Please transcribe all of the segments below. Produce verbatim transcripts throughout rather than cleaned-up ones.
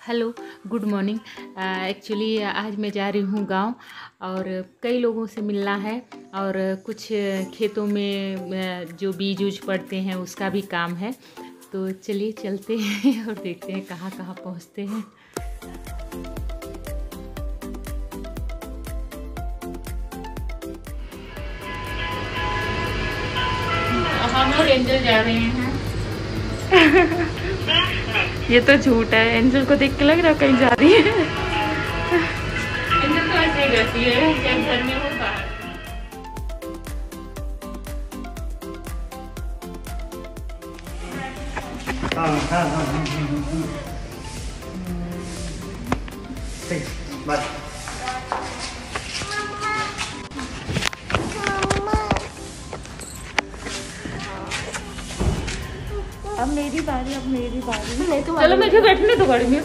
Hello, good morning. Actually आज मैं जा रही हूँ गांव और कई लोगों से मिलना है और कुछ खेतों में uh, जो बीज उज पड़ते हैं उसका भी काम है। तो चलिए चलते हैं और देखते हैं कहाँ कहाँ पहुँचते हैं। हम लोग एंजल जा रहे हैं। ये तो झूठ है। एंजल को देख के लग रहा है कहीं जा रही है। एंजल तो ऐसे ही रहती है, जब घर में हो बाहर। हाँ हाँ हाँ हाँ ठीक बस। अब मेरी बारी, अब मेरी बारी। नहीं तो चलो मुझे बैठने तो गाड़ी में।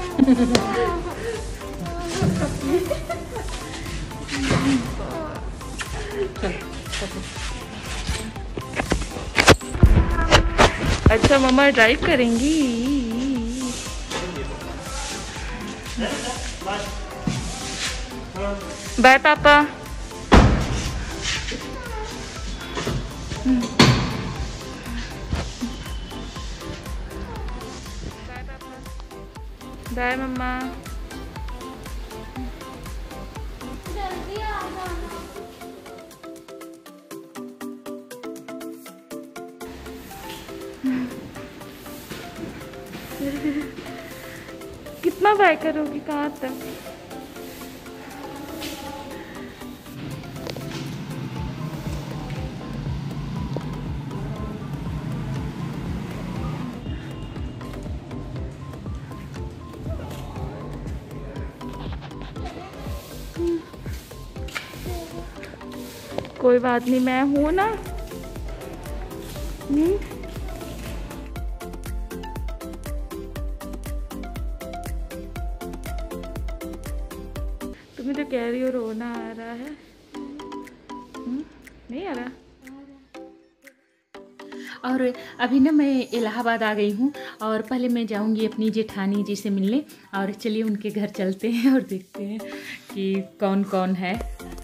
अच्छा मम्मा ड्राइव करेंगी। Bye papa. Bye mamma. कितना बाय करोगी, कहाँ तक? कोई बात नहीं, मैं हूं ना। हम्म तुम्हें तो कह रही हो रोना आ रहा है। हम्म नहीं आ रहा। और अभी ना मैं इलाहाबाद आ गई हूँ और पहले मैं जाऊँगी अपनी जेठानी जी से मिलने। और चलिए उनके घर चलते हैं और देखते हैं कि कौन कौन है।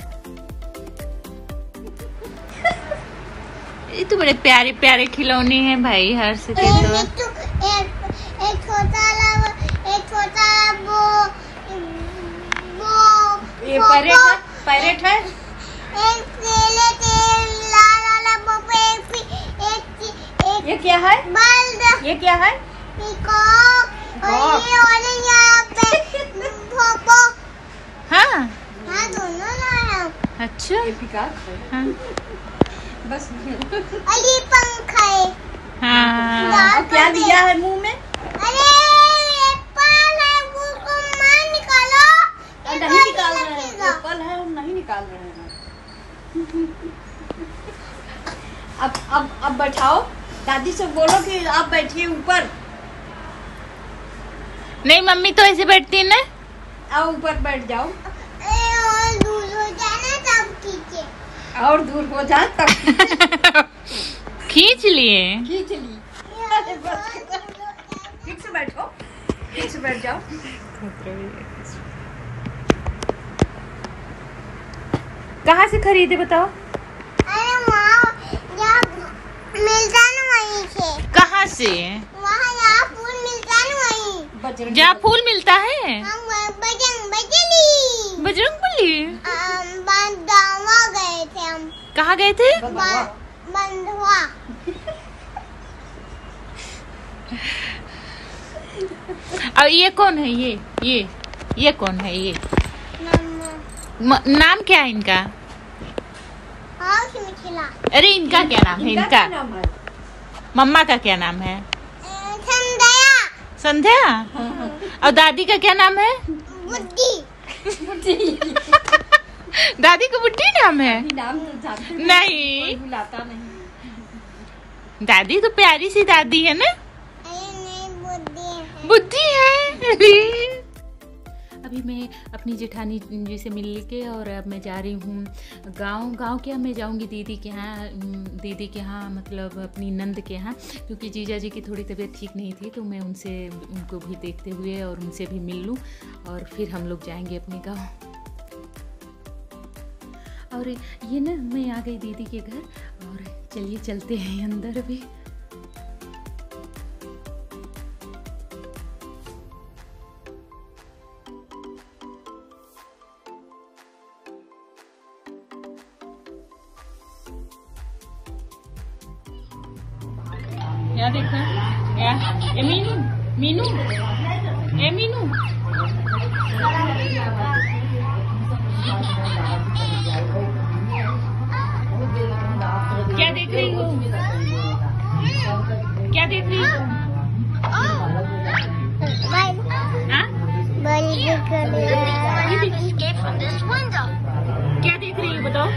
ये तो बड़े प्यारे प्यारे खिलौने हैं भाई, हर से तो एक एक छोटा वाला, एक छोटा वो वो ये पैरेट है, पैरेट है। एक पीले तेल लाल वाला वो एक एक एक ये क्या है? बल्ब ये क्या है? पीकॉक और ये वाले यहाँ पे पोपो। हाँ हाँ दोनों ना है। अच्छा, ये पीकॉक हाँ बस। और ये पंखा है। हाँ और क्या दिया है मुंह में? अरे एप्पल है, वो को मार निकालो। नहीं निकाल रहे हैं, एप्पल है हम नहीं निकाल रहे हैं। अब अब अब बैठाओ, दादी से बोलो कि आप बैठिए ऊपर। नहीं मम्मी तो ऐसे बैठती है ना। आओ ऊपर बैठ जाओ। और दूर हो जाना तब खींचे। और दूर हो जाए तब खींच लिए, खींच ली। ठीक से बैठो, ठीक से बैठ जाओ। कहाँ से खरीदे बताओ? अरे वहाँ यहाँ मिलता ना वहीं से। कहाँ से? वहाँ यहाँ फूल मिलता ना वहीं। जहाँ फूल मिलता है? हम वहाँ बजरंग बजली बजरंगबली। बंधवा गए थे हम। कहाँ गए थे? बंधवा। और ये कौन है? ये ये ये कौन है? ये म, नाम क्या है इनका? अरे इनका क्या नाम है? इनका मम्मा का क्या नाम है? संध्या। संध्या। और दादी का क्या नाम है? बुद्धि। दादी का बुद्धि नाम है? नाम नहीं, बुलाता नहीं। दादी तो प्यारी सी दादी है ना। अरे नहीं बुद्धि है। बुद्धि है। अभी अभी मैं अपनी जेठानी जी से मिल के और अब मैं जा रही हूँ गांव। गांव क्या, मैं जाऊँगी दीदी के यहाँ, दीदी के यहाँ मतलब अपनी नंद के यहाँ, क्योंकि जीजा जी की थोड़ी तबीयत ठीक नहीं थी, तो मैं उनसे उनको भी देखते हुए और उनसे भी मिल लूँ और फिर हम लोग जाएंगे अपने गाँव। और ये ना मैं आ गई दीदी के घर और चलिए चलते हैं अंदर भी। क्या देख रहा है? या ए मीनू, मीनू, ए मीनू, क्या देख रही हो? क्या देख रही हो? हाँ? क्या देख रही हो बताओ?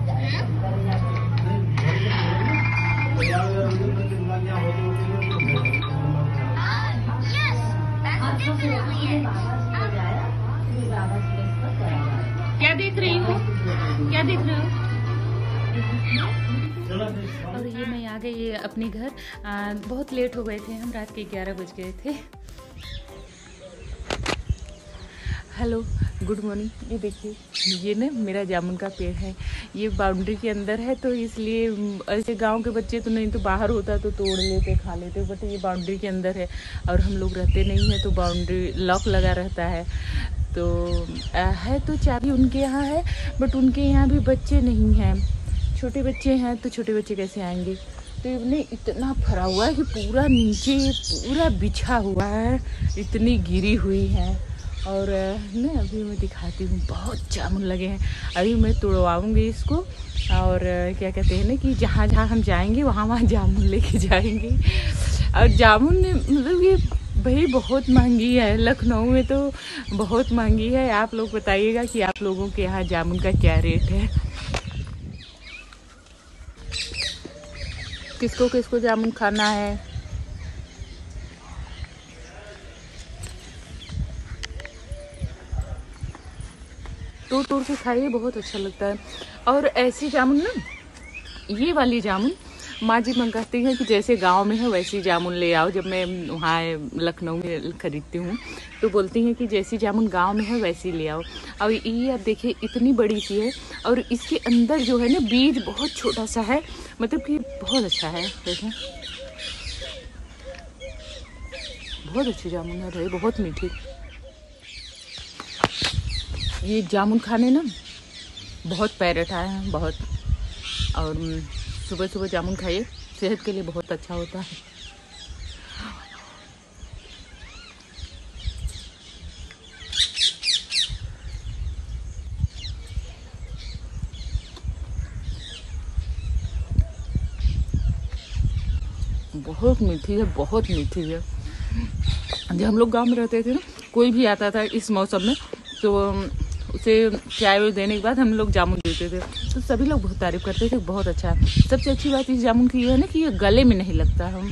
क्या देख रही हो? क्या देख रहे हो? और ये मैं आ गई अपने घर। आ, बहुत लेट हो गए थे हम, रात के ग्यारह बज गए थे। Hello, good morning. ये देखिए, ये ना मेरा जामुन का पेड़ है, ये बाउंड्री के अंदर है, तो इसलिए ऐसे गांव के बच्चे तो नहीं तो बाहर होता तो तोड़ लेते खा लेते, बट ये बाउंड्री के अंदर है और हम लोग रहते नहीं हैं, तो बाउंड्री लॉक लगा रहता है। तो है तो चाबी उनके यहाँ है, बट उनके यहाँ भी बच्चे नहीं हैं, छोटे बच्चे हैं, तो छोटे बच्चे कैसे आएंगे। तो इतने इतना भरा हुआ है कि पूरा नीचे पूरा बिछा हुआ है, इतनी गिरी हुई है। और ना अभी मैं दिखाती हूँ, बहुत जामुन लगे हैं। अभी मैं तोड़वाऊँगी इसको, और क्या कहते हैं ना कि जहाँ जहाँ हम जाएंगे वहाँ वहाँ जामुन लेके जाएंगे। और जामुन मतलब ये भाई बहुत महंगी है, लखनऊ में तो बहुत महंगी है। आप लोग बताइएगा कि आप लोगों के यहाँ जामुन का क्या रेट है। किसको किसको जामुन खाना है? तोड़ तोड़ के खाइए, बहुत अच्छा लगता है। और ऐसी जामुन ना, ये वाली जामुन माँ जी मंगाती हैं कि जैसे गांव में है वैसी जामुन ले आओ। जब मैं वहाँ लखनऊ में खरीदती हूँ तो बोलती हैं कि जैसी जामुन गांव में है वैसी ले आओ। और ये आप देखिए इतनी बड़ी सी है, और इसके अंदर जो है ना बीज बहुत छोटा सा है, मतलब कि बहुत अच्छा है। देखें, बहुत अच्छी जामुन है भाई, बहुत मीठी। ये जामुन खाने ना बहुत पैरेट आए हैं, बहुत। और सुबह सुबह जामुन खाइए, सेहत के लिए बहुत अच्छा होता है। बहुत मीठी है, बहुत मीठी है। जब हम लोग गांव में रहते थे ना, कोई भी आता था इस मौसम में तो उसे चाय देने के बाद हम लोग जामुन देते थे, तो सभी लोग बहुत तारीफ करते थे, बहुत अच्छा है। सबसे अच्छी बात इस जामुन की ये है ना कि ये गले में नहीं लगता। हम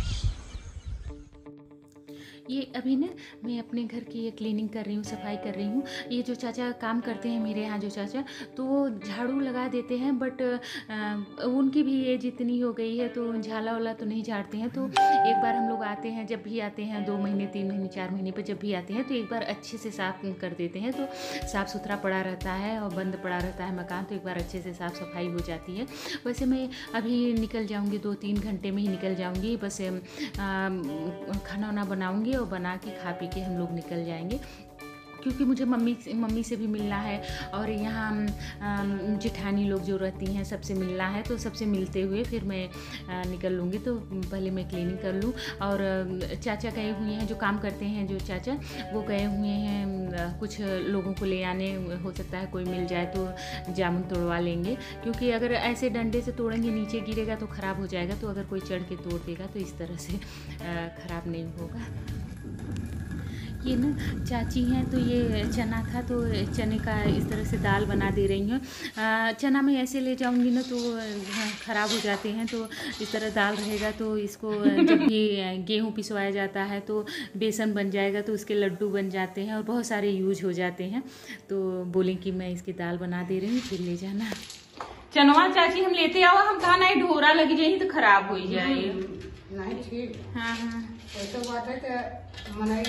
ये अभी ना मैं अपने घर की ये क्लीनिंग कर रही हूँ, सफाई कर रही हूँ। ये जो चाचा काम करते हैं मेरे यहाँ, जो चाचा, तो वो झाड़ू लगा देते हैं, बट आ, उनकी भी एज इतनी हो गई है तो झाला वाला तो नहीं झाड़ते हैं। तो एक बार हम लोग आते हैं, जब भी आते हैं, दो महीने तीन महीने चार महीने पर जब भी आते हैं, तो एक बार अच्छे से साफ कर देते हैं, तो साफ़ सुथरा पड़ा रहता है और बंद पड़ा रहता है मकान, तो एक बार अच्छे से साफ़ सफाई हो जाती है। वैसे मैं अभी निकल जाऊँगी, दो तीन घंटे में ही निकल जाऊँगी, बस खाना वाना बनाऊँगी और बना के खा पी के हम लोग निकल जाएंगे, क्योंकि मुझे मम्मी मम्मी से भी मिलना है और यहाँ जेठानी लोग जो रहती हैं सबसे मिलना है, तो सबसे मिलते हुए फिर मैं निकल लूँगी। तो पहले मैं क्लीनिंग कर लूँ। और चाचा गए हुए हैं, जो काम करते हैं जो चाचा, वो गए हुए हैं कुछ लोगों को ले आने, हो सकता है कोई मिल जाए तो जामुन तोड़वा लेंगे, क्योंकि अगर ऐसे डंडे से तोड़ेंगे नीचे गिरेगा तो ख़राब हो जाएगा, तो अगर कोई चढ़ के तोड़ देगा तो इस तरह से ख़राब नहीं होगा। ये ना चाची हैं, तो ये चना था तो चने का इस तरह से दाल बना दे रही हूँ। चना मैं ऐसे ले जाऊँगी ना तो ख़राब हो जाते हैं, तो इस तरह दाल रहेगा तो इसको जब भी गेहूँ पिसवाया जाता है तो बेसन बन जाएगा तो उसके लड्डू बन जाते हैं और बहुत सारे यूज हो जाते हैं। तो बोलें कि मैं इसकी दाल बना दे रही हूँ, फिर ले जाना। चनवा चाची हम लेते आओ, हम कहा नहीं ढोरा लगी जाए तो खराब हो जाए। नहीं ठीक। हाँ हाँ ऐसा बात है कि मनाई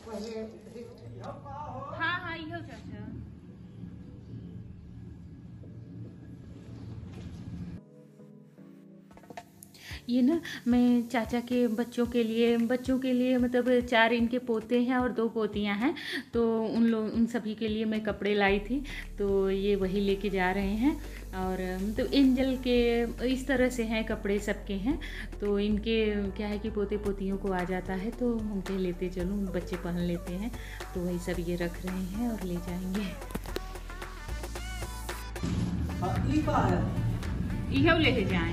हाँ हाँ इहो चाचा। ये ना मैं चाचा के बच्चों के लिए बच्चों के लिए मतलब चार इनके पोते हैं और दो पोतियां हैं, तो उन लोग उन सभी के लिए मैं कपड़े लाई थी, तो ये वही लेके जा रहे हैं। और मतलब एंजल के इस तरह से हैं कपड़े सबके हैं, तो इनके क्या है कि पोते पोतियों को आ जाता है तो हम कह लेते चलो बच्चे पहन लेते हैं, तो वही सब ये रख रहे हैं और ले जाएंगे। इहो लेके जाएं।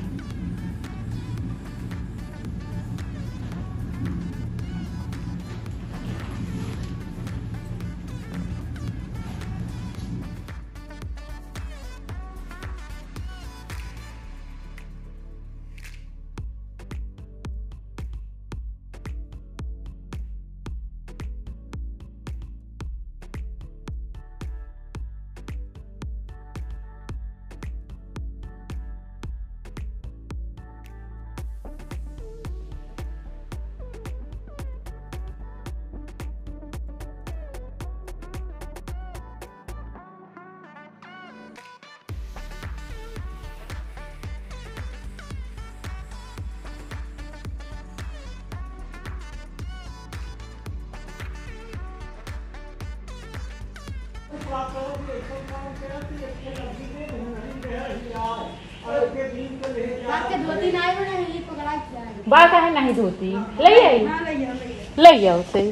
बाल का है नहीं धोती, ले आई ले आओ सही।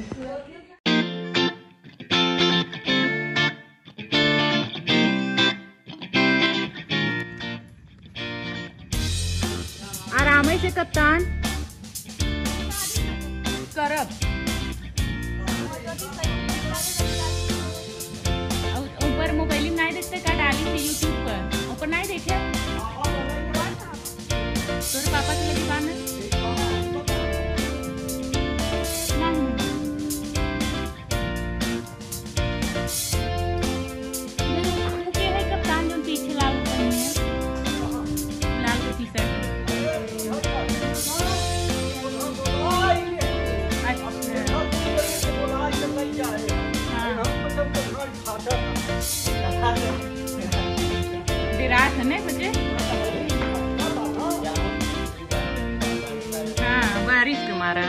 आराम से कप्तान करब ऊपर मोबाइल में नहीं देखते का डाली थी यूट्यूब पर, ऊपर नहीं देखे तोरे पापा के लगी बान कप्तान जो पीछे लाल लाल के टी शर्ट विराट है ना मुझे। हाँ बारिश के मारा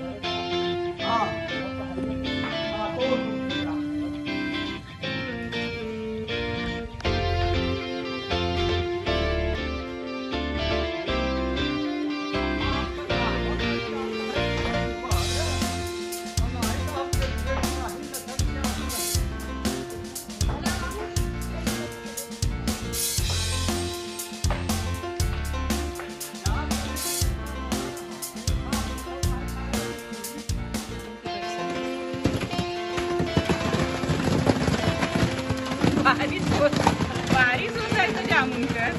बारिश हो बारिश हो जाए तो जामुन कर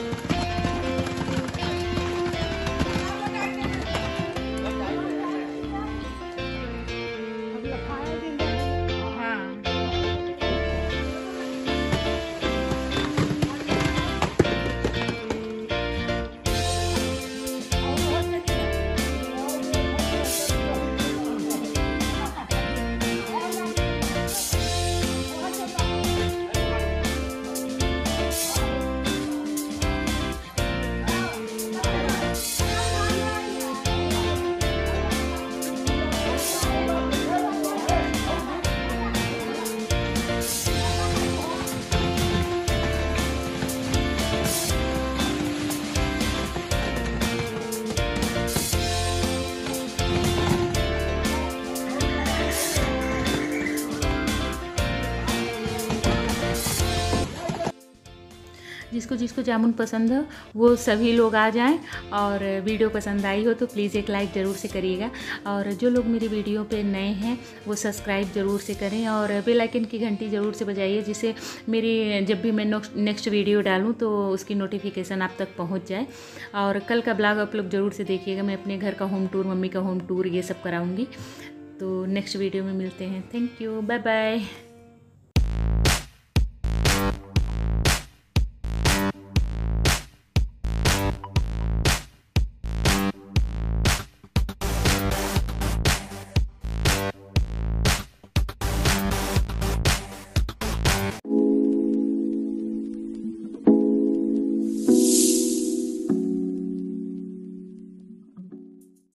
जिसको जिसको जामुन पसंद हो वो सभी लोग आ जाएं। और वीडियो पसंद आई हो तो प्लीज़ एक लाइक ज़रूर से करिएगा। और जो लोग मेरी वीडियो पे नए हैं वो सब्सक्राइब ज़रूर से करें और बेल आइकन की घंटी ज़रूर से बजाइए, जिससे मेरी जब भी मैं नेक्स्ट वीडियो डालूँ तो उसकी नोटिफिकेशन आप तक पहुँच जाए। और कल का ब्लॉग आप लोग ज़रूर से देखिएगा, मैं अपने घर का होम टूर, मम्मी का होम टूर ये सब कराऊँगी। तो नेक्स्ट वीडियो में मिलते हैं। Thank you, bye bye.